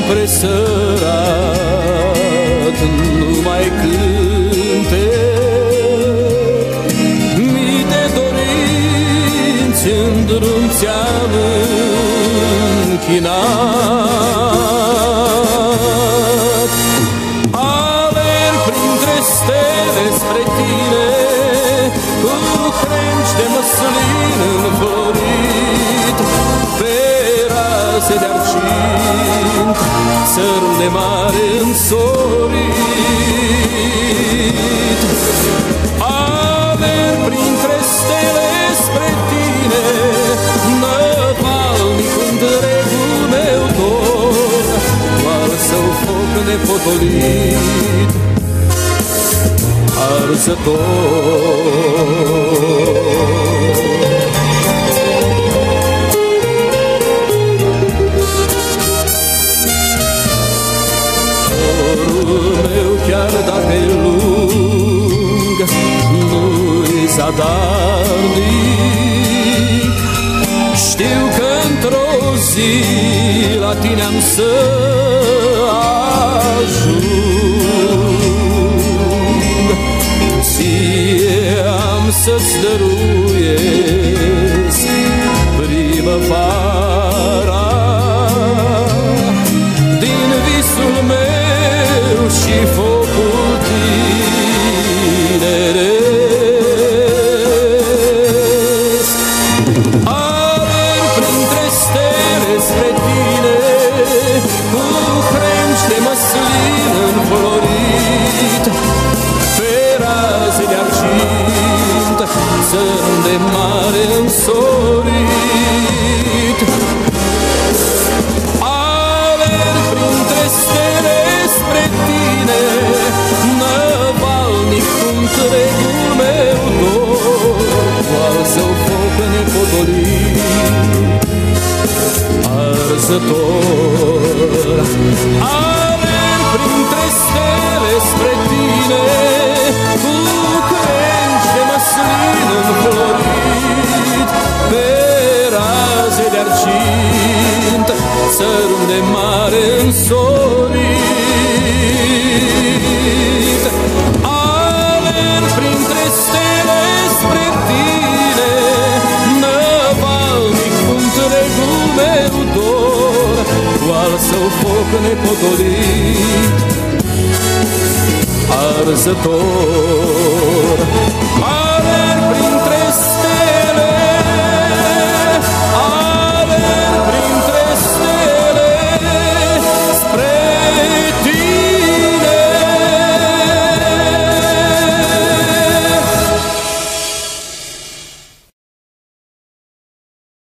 presărat, numai cântec. Mii de dorinți în drum ți-am închinat. Alerg printre stele spre tine, cu crengi de măslin înflorit, pe raze de argint, țărul de mare însorit. Alerg printre stele spre tine, năvalnic întregul meu dor, doar să-l foc nepotolit, arzător. Dorul meu, chiar dacă-i lung, nu-i zadarnic. Știu că într-o zi la tine am să ajung. Ție am să-ți dăruiesc primăvara din visul meu și focul tineresc. Alerg printre stele spre tine, cu crengi de măslin înflorit, pe raze de argint, țărm de mare însorit. Alerg printre stele spre tine, năvalnic cu întregul meu dor, doar să-l foc nepotolit, arzător. Alerg printre stele spre tine, cu crengi de măslin înflorit, pe raze de argint, țărm de mare însorit. Alerg printre stele spre tine, năvalnic cu întregul meu dor, doar să-l foc nepotolit, arzător.